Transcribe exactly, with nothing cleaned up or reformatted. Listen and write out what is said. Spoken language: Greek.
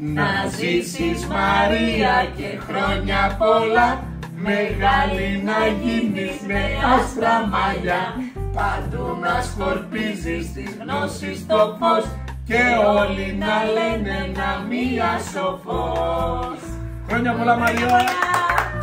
Να ζήσεις Μαρία και χρόνια πολλά, μεγάλη να γίνεις με άστρα μαλλιά. Παντού να σκορπίζεις τις γνώσεις το φως και όλοι να λένε να μία σοφός. Χρόνια πολλά Μαρία!